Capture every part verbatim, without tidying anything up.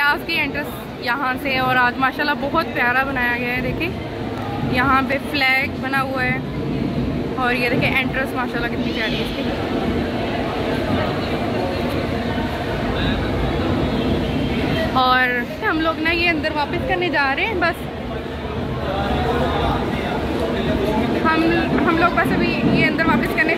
इम्तियाज़ की एंट्रेंस यहाँ से। और आज माशाल्लाह बहुत प्यारा बनाया गया है। देखिए यहाँ पे फ्लैग बना हुआ है और ये देखिए एंट्रेंस माशाल्लाह कितनी प्यारी है इसकी। और हम लोग ना ये अंदर वापस करने जा रहे हैं। बस हम हम लोग बस अभी ये अंदर वापस करने।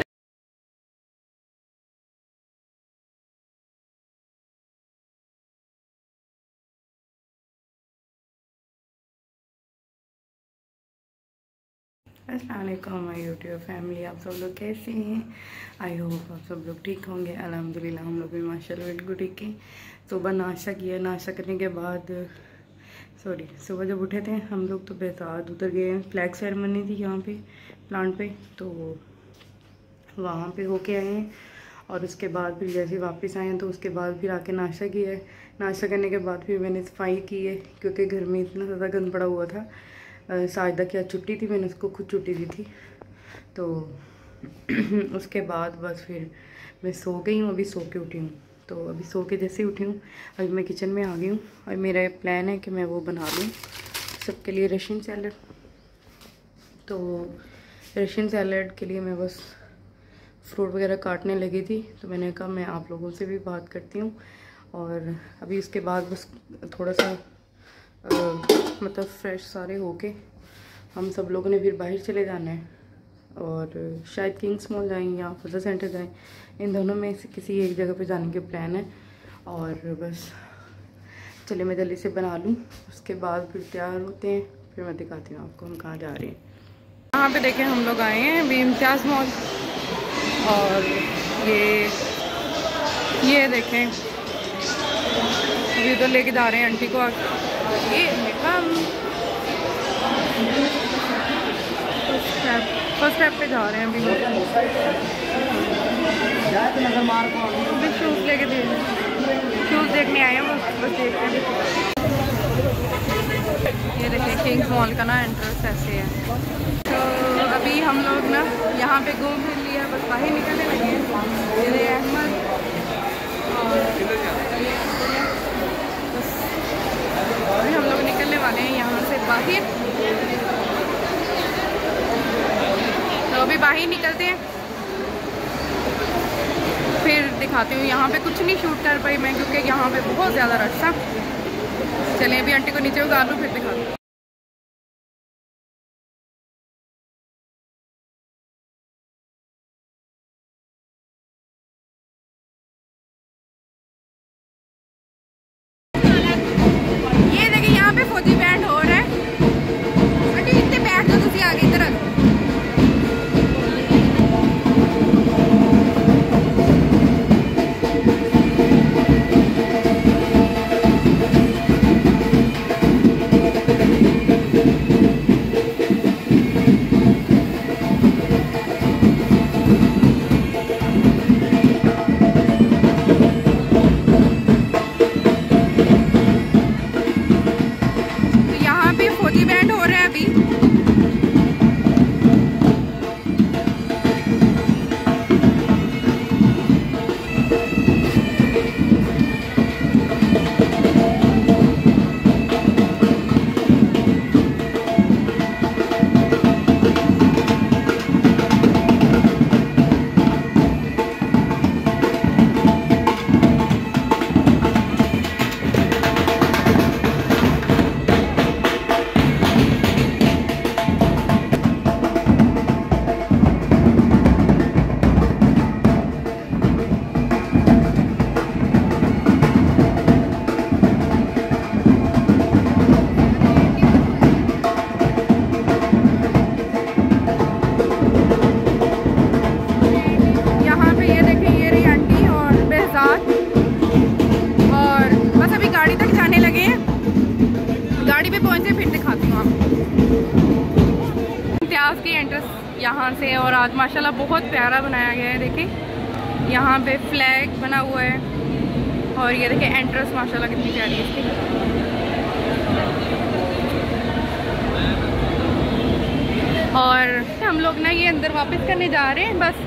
अस्सलाम वालेकुम माय यूट्यूब फैमिली, आप सब लोग कैसे हैं? आई होप आप सब लोग ठीक होंगे। अल्हम्दुलिल्लाह हम लोग भी माशाल्लाह बिल्कुल ठीक है। सुबह नाश्ता किया, नाश्ता करने के बाद सॉरी सुबह जब उठे थे हम लोग तो बेहताद उतर गए। फ्लैग सेरेमनी थी यहाँ पे प्लांट पे, तो वहाँ पे होके आए हैं। और उसके बाद फिर जैसे वापस आए हैं तो उसके बाद फिर आके नाश्ता किया है। नाश्ता करने के बाद फिर मैंने सफाई की है क्योंकि घर में इतना ज़्यादा गंद पड़ा हुआ था। साजदा की आज छुट्टी थी, मैंने उसको खुद छुट्टी दी थी। तो उसके बाद बस फिर मैं सो गई हूँ, अभी सो के उठी हूँ। तो अभी सो के जैसे उठी हूँ अभी मैं किचन में आ गई हूँ और मेरा प्लान है कि मैं वो बना लूँ सबके लिए रशियन सैलड। तो रशियन सैलड के लिए मैं बस फ्रूट वगैरह काटने लगी थी, तो मैंने कहा मैं आप लोगों से भी बात करती हूँ। और अभी उसके बाद बस थोड़ा सा आ, मतलब फ्रेश सारे होके हम सब लोगों ने फिर बाहर चले जाना है और शायद किंग्स मॉल जाएँ या फजल सेंटर जाएँ। इन दोनों में से किसी एक जगह पे जाने के प्लान है। और बस चलिए मैं जल्दी से बना लूँ, उसके बाद फिर तैयार होते हैं, फिर मैं दिखाती हूँ आपको हम कहाँ जा रहे हैं। यहाँ पे देखें हम लोग आए हैं अभी इम्तियाज़ मॉल। और ये ये देखें अभी उधर लेके जा रहे हैं आंटी को। ये हम फर्स्ट स्टेप पे जा रहे हैं अभी। अभी शूज़ लेके दे शूज़ देखने आए हैं, बस बस देखते हैं। ये देखिए किंग्स मॉल का ना एंट्रेंस ऐसे है। तो अभी हम लोग ना यहाँ पे घूम फिर लिया, बस बाहर निकलने लगे हैं। मेरे अहमद और बस अभी हम लोग निकलने वाले हैं यहाँ से बाहर। तो अभी बाहर निकलते हैं, फिर दिखाती हूँ। यहाँ पे कुछ नहीं शूट कर पाई मैं क्योंकि यहाँ पे बहुत ज़्यादा रश था। चलिए अभी आंटी को नीचे उतार लूँ, फिर दिखाती हूँ। ये देखिए यहाँ पे फौजी बैंड हो रहा है। आंटी इतने बैठ दो, तुम आगे इधर। इम्तियाज़ की एंट्रेंस यहाँ से। और आज माशाल्लाह बहुत प्यारा बनाया गया है। देखिए यहाँ पे फ्लैग बना हुआ है और ये देखिए एंट्रेंस माशाल्लाह कितनी प्यारी है इसकी। और हम लोग ना ये अंदर वापस करने जा रहे हैं। बस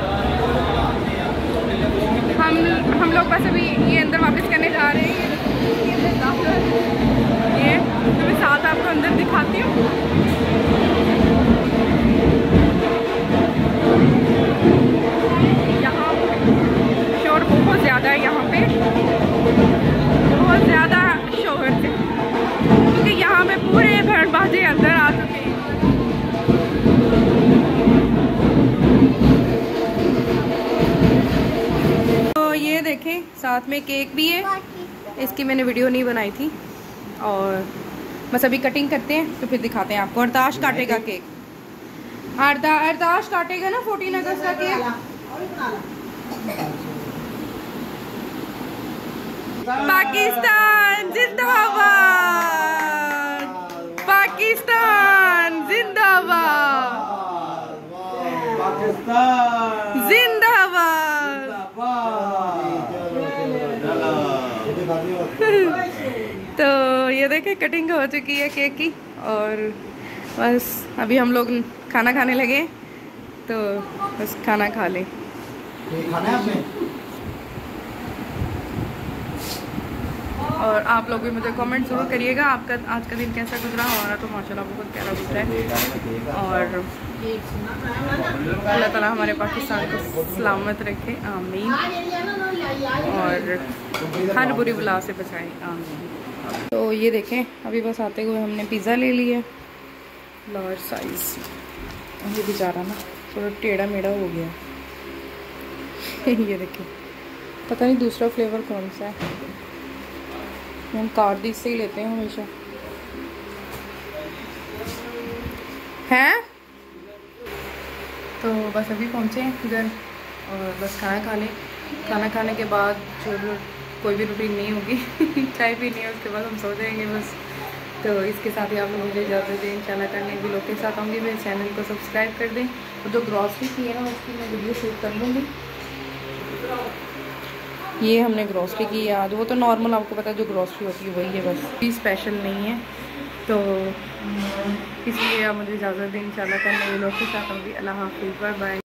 हम हम लोग बस अभी ये अंदर वापस करने जा रहे हैं। साथ में केक भी है। इसकी मैंने वीडियो नहीं बनाई थी और बस अभी कटिंग करते हैं तो फिर दिखाते हैं आपको। अरताश काटेगा केक, अर्दा अरताश काटेगा ना फोर्टीन अगस्त का केक। पाकिस्तान जिंदाबाद, पाकिस्तान जिंदाबाद, पाकिस्तान जिंदाबाद। तो ये देखे कटिंग हो चुकी है केक की और बस अभी हम लोग खाना खाने लगे तो बस खाना खा लें। खाना है आपने? और आप लोग भी मुझे कमेंट ज़रूर करिएगा आपका आज का दिन कैसा गुजरा। हमारा तो माशाल्लाह बहुत प्यारा गुजरा है और अल्लाह ताला हमारे पाकिस्तान को सलामत रखे, आमीन, और हर बुरी बला से बचाए, आमीन। तो ये देखें अभी बस आते हुए हमने पिज़्ज़ा ले लिया लार्ज साइज़। ये बेचारा ना थोड़ा टेढ़ा मेढ़ा हो गया। ये देखें पता नहीं दूसरा फ्लेवर कौन सा है, हम कार्डिस से ही लेते हैं हमेशा। हैं तो बस अभी पहुँचे हैं इधर और बस खाना खा लें। खाना खाने के बाद जो कोई भी रूटीन नहीं होगी चाय पीनी है, उसके बाद हम सो जाएंगे बस। तो इसके साथ ही आप लोग मुझे इजाज़त दें। इंशाल्लाह करने भी लोग के साथ आऊँगी। मेरे चैनल को सब्सक्राइब कर दें और जो ग्रॉसरी की है ना उसकी मैं वीडियो शूट कर लूँगी। ये हमने ग्रॉसरी की है आज, वो तो नॉर्मल आपको पता है जो ग्रॉसरी होती है वही है, बस भी स्पेशल नहीं है। तो इसलिए आप मुझे इजाज़त दें। इंशाल्लाह करने भी लोग के साथ आऊँगी। अल्लाह हाफ़िज़, बाय बाय।